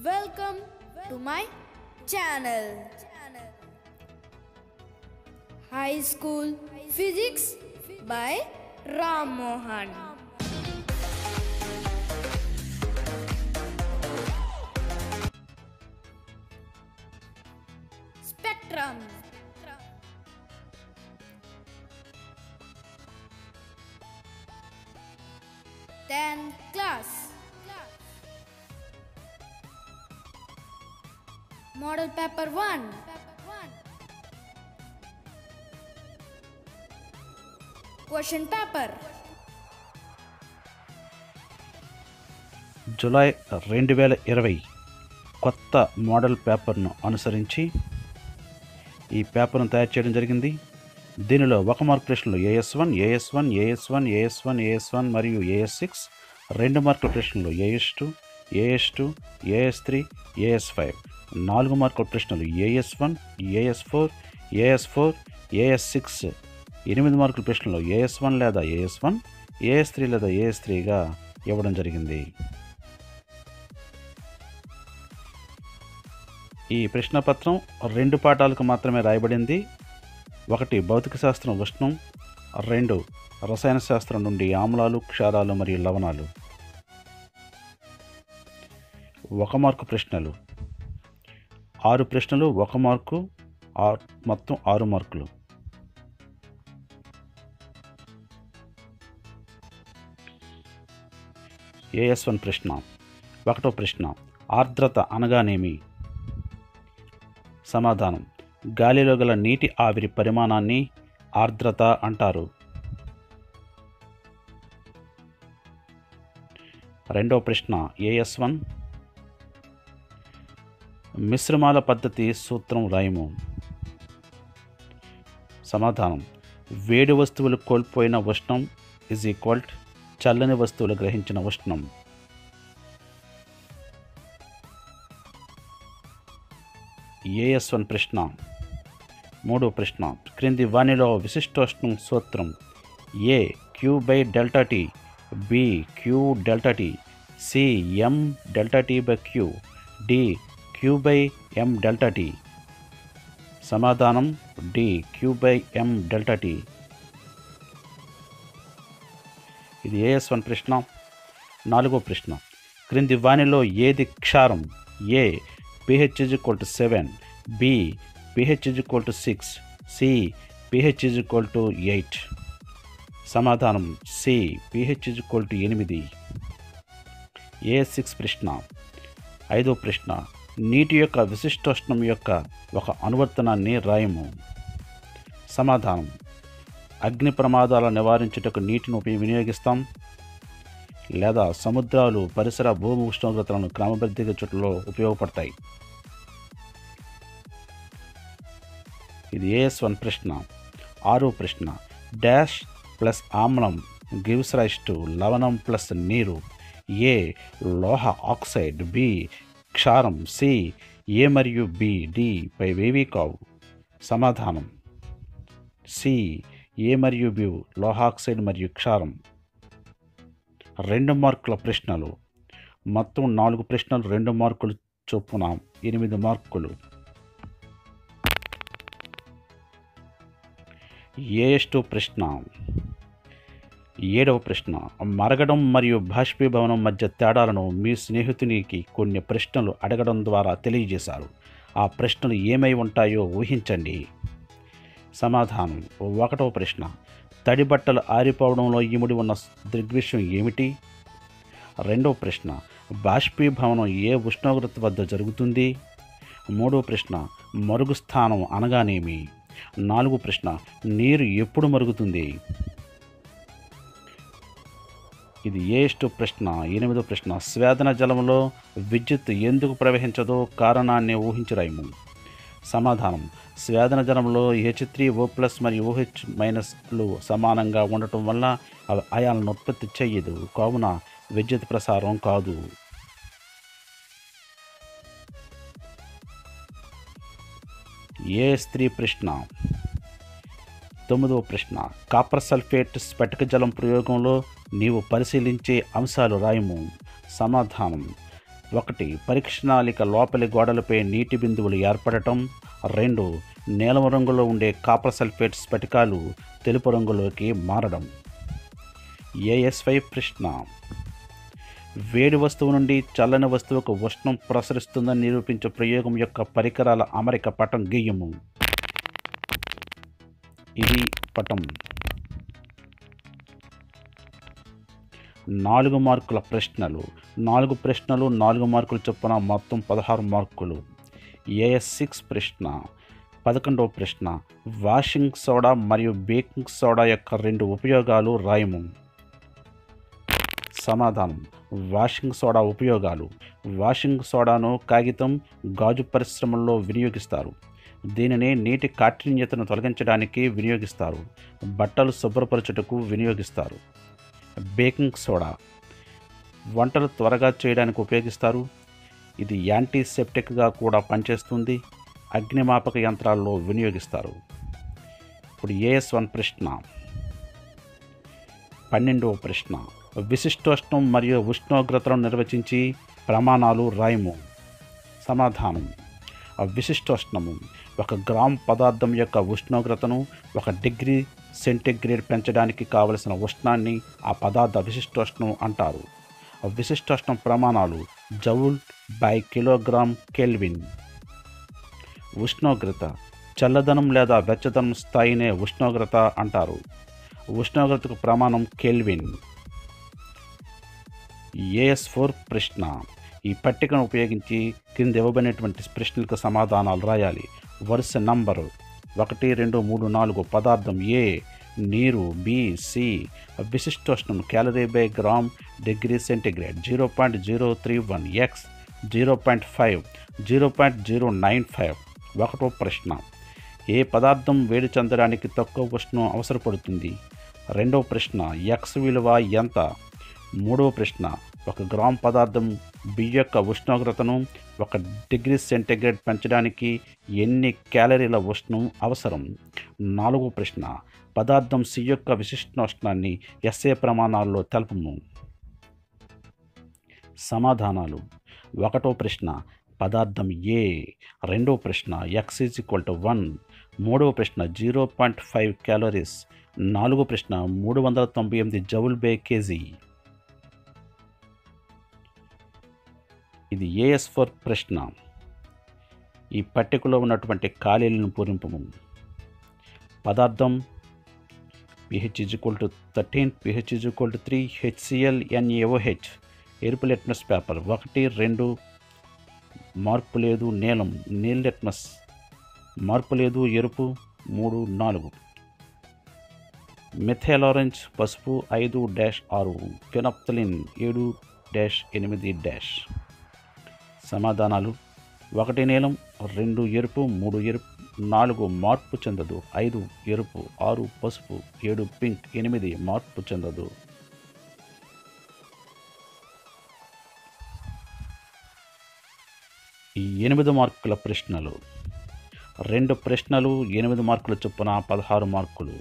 Welcome to my channel. High School Physics by Ram Mohan. Spectrum. 10th class. Model paper 1. Question paper. July 2020 కొత్త model పేపర్ను అనుసరించి ఈ పేపర్ను తయారు చేయడం జరిగింది. దీనిలో 1 మార్క్ ప్రశ్నలు AS1, AS1, AS1, AS1, AS1 మరియు AS6, 2 మార్కుల ప్రశ్నలు AS2, AS2, AS3, AS5, 4 మార్కుల ప్రశ్నలు AS1, AS4, AS4, AS6, 8 మార్కుల ప్రశ్నలు AS1 లేదా AS1, AS3 లేదా AS3గా ఇవ్వడం జరిగింది. ఈ ప్రశ్నపత్రం 2 పాఠాలకు మాత్రమే రాయబడింది. 1 భౌతిక శాస్త్రం ఉష్ణం, 2 రసాయన శాస్త్రం నుండి ఆమ్లాలు, క్షారాలు మరియు లవణాలు. 1 మార్కు ప్రశ్నలు 6 ప్రశ్నలు, 1 మార్కు, మొత్తం 6 మార్కులు. AS1 ప్రశ్న 1వ ప్రశ్న, ఆర్ద్రత అనగానేమి? సమాధానం, గాలిలో గల నీటి ఆవిరి పరిమాణాన్ని ఆర్ద్రత అంటారు. 2వ ప్రశ్న AS1, మిశ్రమాల పద్ధతి సూత్రం రాయము. సమాధానం, వేడి వస్తువులు కోల్పోయిన ఉష్ణం = చల్లని వస్తువులు గ్రహించిన ఉష్ణం. AS1 ప్రశ్న 3వ ప్రశ్న, క్రింది వానిలో విశిష్టోష్ణం సూత్రం A Q/ΔT, B Q/ΔT, C M/ΔT/Q, D Q/M/ΔT. సమాధానం D Q/M/ΔT. ఇది AS1 ప్రశ్న. 4వ ప్రశ్న, క్రింది వానిలో ఏది క్షారం? A pH = 7, B pH = 6, C pH = 8. సమాధానం C pH = 8. AS6 ప్రశ్న. 5వ ప్రశ్న, నీటి యొక్క విశిష్టోష్ణం యొక్క ఒక అనువర్తనాన్ని రాయము. సమాధానం, అగ్ని ప్రమాదాల నివారించుటకు నీటిని వినియోగిస్తాం, లేదా సముద్రాలు పరిసర భూమి ఉష్ణోగ్రతలను క్రమబద్ధీకరించడంలో ఉపయోగపడతాయి. ఇది AS1 ప్రశ్న. 6వ ప్రశ్న, డాష్ ప్లస్ ఆమ్లం గివ్స్ రైస్ టు లవణం ప్లస్ నీరు. A లోహ ఆక్సైడ్, B క్షారం, C A మరియు B D పైవేవీ కావు. సమాధానం C A మరియు B లోహాక్సైడ్ మరియు క్షారం. 2 మార్కుల ప్రశ్నలు, మొత్తం 4 ప్రశ్నలు 2 మార్కులు చొప్పున 8 మార్కులు. AS2 ప్రశ్న. 7వ ప్రశ్న, మరగడం మరియు బాష్పీభవనం మధ్య తేడాలను మీ స్నేహితునికి కొన్ని ప్రశ్నలు అడగడం ద్వారా తెలియజేశారు. ఆ ప్రశ్నలు ఏమై ఉంటాయో ఊహించండి. సమాధానం 1వ ప్రశ్న, తడి బట్టలు ఆరిపోవడంలో ఇమిడి ఉన్న దృగ్విషయం ఏమిటి? 2వ ప్రశ్న, బాష్పీభవనం ఏ ఉష్ణోగ్రత వద్ద జరుగుతుంది? 3వ ప్రశ్న, మరుగు స్థానం అనగానేమి? 4వ ప్రశ్న, నీరు ఎప్పుడు మరుగుతుంది? ఇది AS2 ప్రశ్న. 8వ ప్రశ్న, స్వేదన జలంలో విద్యుత్ ఎందుకు ప్రవహించదో కారణాన్ని ఊహించి రాయము. సమాధానం, స్వేదన జలంలో H3O+ మరియు OH- సమానంగా ఉండటం వల్ల అవి అయాలను ఉత్పత్తి చేయదు, కావున విద్యుత్ ప్రసారం కాదు. AS3 ప్రశ్న. 9వ ప్రశ్న, కాపర్ సల్ఫేట్ స్ఫటిక జలం ప్రయోగంలో నీవు పరిశీలించే అంశాలు రాయము. సమాధానం, 1 పరీక్షణాళిక లోపలి గోడలపై నీటి బిందువులు ఏర్పడటం. 2 నీలం రంగులో ఉండే కాపర్ సల్ఫేట్ స్ఫటికాలు తెలుపు రంగులోకి మారడం. AS5 ప్రశ్న. వేడి వస్తువు నుండి చల్లని వస్తువుకు ఉష్ణం ప్రసరిస్తుందని నిరూపించే ప్రయోగం యొక్క పరికరాల అమరిక పటం గీయము. ఇది పటం. 4 మార్కుల ప్రశ్నలు. 4 ప్రశ్నలు 4 మార్కులు చొప్పున మొత్తం 16 మార్కులు. AS6 ప్రశ్న. 11వ ప్రశ్న. వాషింగ్ సోడా మరియు బేకింగ్ సోడా యొక్క 2 ఉపయోగాలు రాయము. సమాధానం. వాషింగ్ సోడా ఉపయోగాలు. వాషింగ్ సోడాను కాగితం, గాజు పరిశ్రమల్లో వినియోగిస్తారు. దీనిని నీటి కాఠిన్యతను తొలగించడానికి వినియోగిస్తారు. బట్టలు శుభ్రపరచుటకు వినియోగిస్తారు. బేకింగ్ సోడా వంటలు త్వరగా చేయడానికి ఉపయోగిస్తారు. ఇది యాంటీసెప్టిక్గా కూడా పనిచేస్తుంది. అగ్నిమాపక యంత్రాల్లో వినియోగిస్తారు. ఇప్పుడు AS1 ప్రశ్న. 12వ ప్రశ్న. విశిష్టోష్ణం మరియు ఉష్ణోగ్రతలను నిర్వచించి ప్రమాణాలు రాయము. సమాధానం. విశిష్టోష్ణము 1 గ్రామ్ పదార్థం యొక్క ఉష్ణోగ్రతను 1 డిగ్రీ సెంటీగ్రేడ్ పెంచడానికి కావలసిన ఉష్ణాన్ని ఆ పదార్థ విశిష్టోష్ణం అంటారు. విశిష్టోష్ణం ప్రమాణాలు జౌల్ బై కిలోగ్రామ్ కెల్విన్. ఉష్ణోగ్రత చల్లదనం లేదా వెచ్చదనం స్థాయినే ఉష్ణోగ్రత అంటారు. ఉష్ణోగ్రతకు ప్రమాణం కెల్విన్. AS4 ప్రశ్న. ఈ పట్టికను ఉపయోగించి కింద ఇవ్వబడినటువంటి ప్రశ్నలకు సమాధానాలు రాయాలి. వరుస నంబరు 1, 2, 3, 4. పదార్థం A నీరు. B C విశిష్టోష్ణం calorie by gram degree centigrade 0.031. X 0.5 0.095. 1వ ప్రశ్న. ఏ పదార్థం వేడి చెందడానికి తక్కువ ఉష్ణం అవసరపడుతుంది? 2వ ప్రశ్న. X విలువ ఎంత? 3వ ప్రశ్న. 1 గ్రామ్ పదార్థం B యొక్క ఉష్ణోగ్రతను 1 డిగ్రీ సెంటీగ్రేడ్ పెంచడానికి ఎన్ని క్యాలరీల ఉష్ణం అవసరం? 4వ ప్రశ్న. పదార్థం C యొక్క విశిష్టోష్ణాన్ని SI ప్రమాణాల్లో తెలుపుము. సమాధానాలు. 1వ ప్రశ్న పదార్థం A. 2వ ప్రశ్న X = 1. 3వ ప్రశ్న 0.5 క్యాలరీస్. 4వ ప్రశ్న 398 జౌల్ బై కేజీ. ఇది AS4 ప్రశ్న. ఈ పట్టికలో ఉన్నటువంటి ఖాళీలను పూరింపము. పదార్థం pH = 13, pH = 3, HCl NaOH. ఎరుపు లిట్మస్ పేపర్ 1, 2 మార్పు లేదు. నీలం నీల్ లిట్మస్ మార్పు లేదు. ఎరుపు 3, 4. మిథైల్ ఆరెంజ్ పసుపు 5-6. ఫినాప్థలిన్ 7-8. సమాధానాలు. 1 నీలం, 2 ఎరుపు, 3 ఎరుపు, 4 మార్పు చెందదు, 5 ఎరుపు, 6 పసుపు, 7 పింక్, 8 మార్పు చెందదు. ఈ 8 మార్కుల ప్రశ్నలు. 2 ప్రశ్నలు 8 మార్కుల చొప్పున 16 మార్కులు.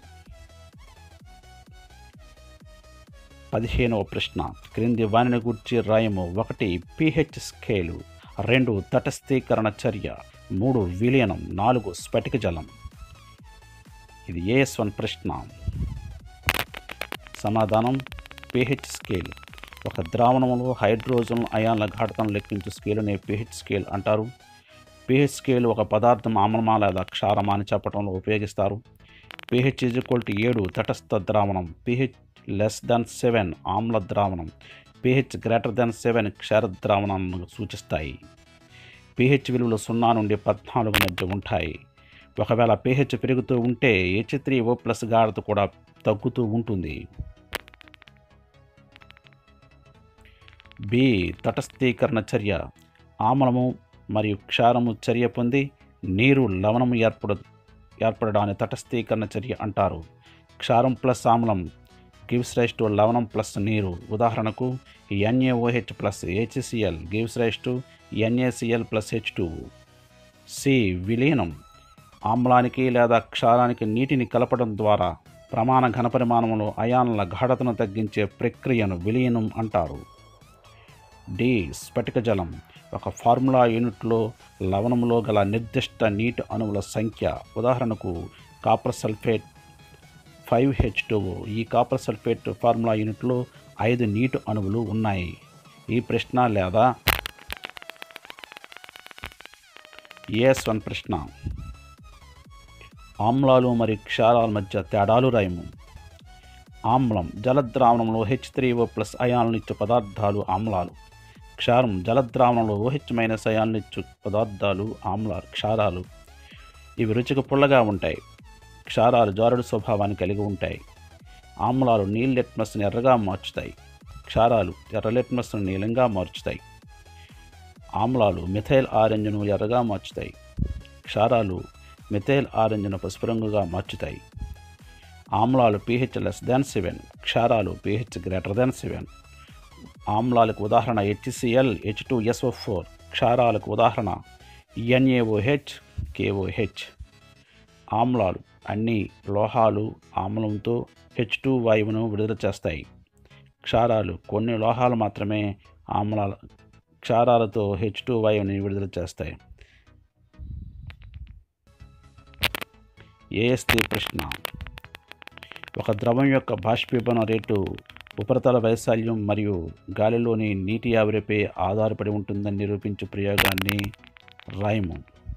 15వ ప్రశ్న. క్రింది వానిని గూర్చి రాయము. 1 pH స్కేలు, 2 తటస్థీకరణ చర్య, 3 విలీనం, 4 స్ఫటిక జలం. ఇది AS1 ప్రశ్న. సమాధానం. pH స్కేల్ ఒక ద్రావణంలో హైడ్రోజన్ అయాన్ల ఘాటతను లెక్కించే స్కేలునే pH స్కేల్ అంటారు. pH స్కేల్ ఒక పదార్థం ఆమ్లమా లేదా క్షారమా అని చెప్పడంలో ఉపయోగిస్తారు. pH = 7 తటస్థ ద్రావణం, pH <7 ఆమ్ల ద్రావణం, pH < 7 క్షార ద్రావణాలను సూచిస్తాయి. pH విలువలు 0 నుండి 14 మధ్య ఉంటాయి. ఒకవేళ pH పెరుగుతూ ఉంటే H3O+ గాఢత కూడా తగ్గుతూ ఉంటుంది. B తటస్థీకరణ చర్య. ఆమ్లము మరియు క్షారము చర్య పొంది నీరు లవణము ఏర్పడడాన్ని తటస్థీకరణ చర్య అంటారు. క్షారం ప్లస్ ఆమ్లం gives rise to లవణం ప్లస్ నీరు. ఉదాహరణకు NaOH plus HCl gives rise to NaCl plus H2. C విలీనం. ఆమ్లానికి లేదా క్షారానికి నీటిని కలపడం ద్వారా ప్రమాణ ఘనపరిమాణంలో అయాన్ల గాఢతను తగ్గించే ప్రక్రియను విలీనం అంటారు. డి. స్ఫటిక జలం. ఒక ఫార్ములా యూనిట్లో లవణంలో గల నిర్దిష్ట నీటి అణువుల సంఖ్య. ఉదాహరణకు కాపర్ సల్ఫేట్ 5H2O. ఈ కాపర్ సల్ఫేట్ ఫార్ములా యూనిట్లో 5 నీటి అణువులు ఉన్నాయి. ఈ ప్రశ్న లేదా AS1 ప్రశ్న. ఆమ్లాలు మరియు క్షారాల మధ్య తేడాలు రాయము. ఆమ్లం జలద్రావణంలో H3O+ అయాన్లు ఇచ్చే పదార్థాలు ఆమ్లాలు. క్షారం జలద్రావణంలో OH- అయాన్లు ఇచ్చే పదార్థాలు క్షారాలు. ఇవి రుచికి పుల్లగా ఉంటాయి. క్షారాలు జారుడు స్వభావాన్ని కలిగి ఉంటాయి. ఆమ్లాలు నీలి లిట్మస్ను ఎర్రగా మార్చుతాయి. క్షారాలు ఎర్ర లిట్మస్ను నీలంగా మార్చుతాయి. ఆమ్లాలు మిథైల్ ఆరెంజ్ను ఎర్రగా మార్చుతాయి. క్షారాలు మిథైల్ ఆరెంజ్ను పసుపు రంగుగా మార్చుతాయి. ఆమ్లాలు pH <7, క్షారాలు pH <7. ఆమ్లాలకు ఉదాహరణ HCl, H2SO4. క్షారాలకు ఉదాహరణ NaOH, KOH. ఆమ్లాలు అన్ని లోహాలు ఆమ్లంతో H2 వాయువును విడుదల చేస్తాయి. క్షారాలు కొన్ని లోహాలు మాత్రమే క్షారాలతో H2 వాయువుని విడుదల చేస్తాయి. AS3 ప్రశ్న. ఒక ద్రవం యొక్క బాష్పీభవన రేటు ఉపరితల వైశాల్యం మరియు గాలిలోని నీటి ఆవిరిపై ఆధారపడి ఉంటుందని నిరూపించే ప్రయోగాన్ని రాయము.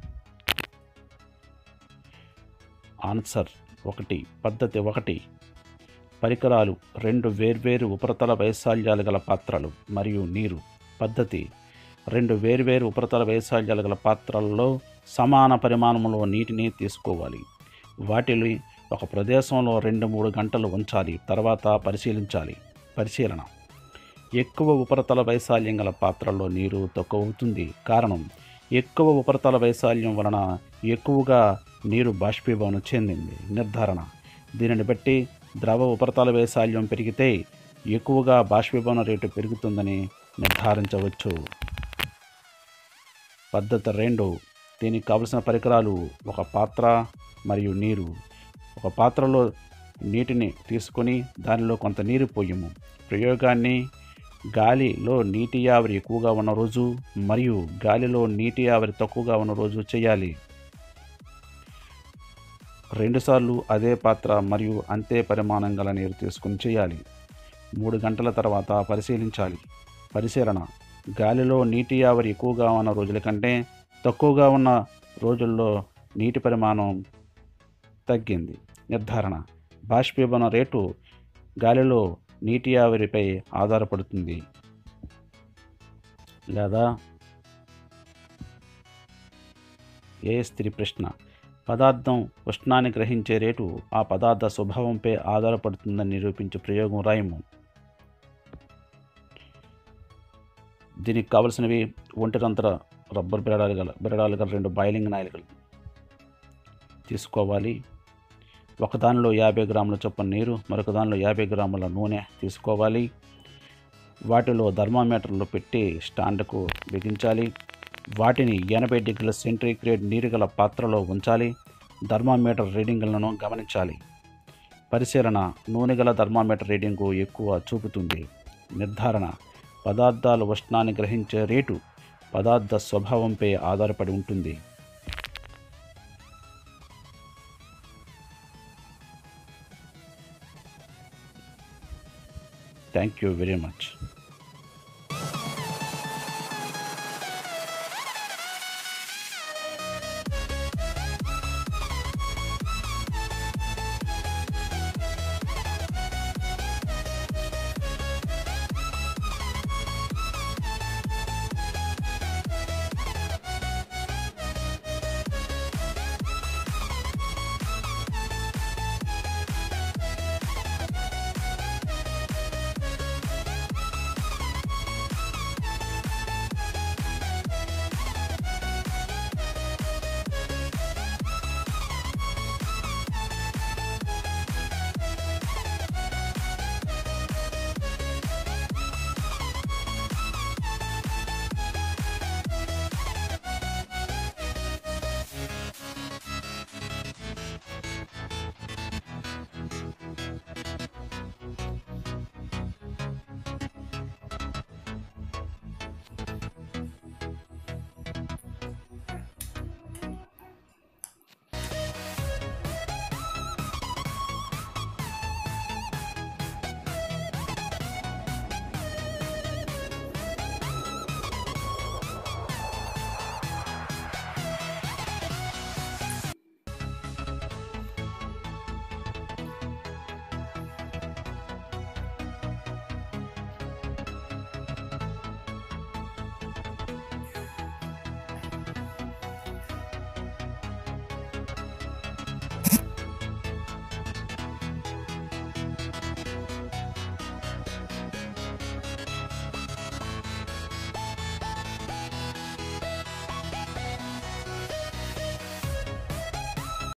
ఆన్సర్ 1. పద్ధతి 1. పరికరాలు 2 వేర్వేరు ఉపరితల వైశాల్యాలు గల పాత్రలు మరియు నీరు. పద్ధతి 2 వేర్వేరు ఉపరితల వైశాల్యాలు గల పాత్రలలో సమాన పరిమాణంలో నీటిని తీసుకోవాలి. వాటిని ఒక ప్రదేశంలో 2-3 గంటలు ఉంచాలి. తర్వాత పరిశీలన. ఎక్కువ ఉపరితల వైశాల్యం గల పాత్రల్లో నీరు తక్కువ అవుతుంది. కారణం ఎక్కువ ఉపరితల వైశాల్యం వలన ఎక్కువగా నీరు బాష్పీభవనం చెందింది. నిర్ధారణ. దీనిని బట్టి ద్రవ ఉపరితల వైశాల్యం పెరిగితే ఎక్కువగా బాష్పీభవన రేటు పెరుగుతుందని నిర్ధారించవచ్చు. పద్ధతి 2. దీనికి కావలసిన పరికరాలు ఒక పాత్ర మరియు నీరు. ఒక పాత్రలో నీటిని తీసుకొని దానిలో కొంత నీరు పోయము. ప్రయోగాన్ని గాలిలో నీటి ఆవిరి ఎక్కువగా ఉన్న రోజు మరియు గాలిలో నీటి ఆవిరి తక్కువగా ఉన్న రోజు చేయాలి. 2 సార్లు అదే పాత్ర మరియు అంతే పరిమాణం గల నీరు తీసుకుని చేయాలి. 3 గంటల తర్వాత పరిశీలించాలి. పరిశీలన. గాలిలో నీటి ఆవిరి ఎక్కువగా ఉన్న రోజుల కంటే తక్కువగా ఉన్న రోజుల్లో నీటి పరిమాణం తగ్గింది. నిర్ధారణ. బాష్పీభవన రేటు గాలిలో నీటి ఆవిరిపై ఆధారపడుతుంది లేదా AS3 ప్రశ్న. పదార్థం ఉష్ణాన్ని గ్రహించే రేటు ఆ పదార్థ స్వభావంపై ఆధారపడుతుందని నిరూపించే ప్రయోగం రాయము. దీనికి కావలసినవి ఒంటిరంతర రబ్బర్ బిరడాలు గల 2 బాయిలింగ్ నాయిలు తీసుకోవాలి. ఒకదానిలో 50 గ్రాముల చొప్పున నీరు, మరొక దానిలో 50 గ్రాముల నూనె తీసుకోవాలి. వాటిలో థర్మామీటర్లు పెట్టి స్టాండ్కు బిగించాలి. వాటిని 80 డిగ్రీల సెంటీగ్రేడ్ నీరు గల పాత్రలో ఉంచాలి. థర్మామీటర్ రీడింగులను గమనించాలి. పరిశీలన. నూనె గల థర్మామీటర్ రీడింగు ఎక్కువ చూపుతుంది. నిర్ధారణ. పదార్థాలు ఉష్ణాన్ని గ్రహించే రేటు పదార్థ స్వభావంపై ఆధారపడి ఉంటుంది. Thank you very much.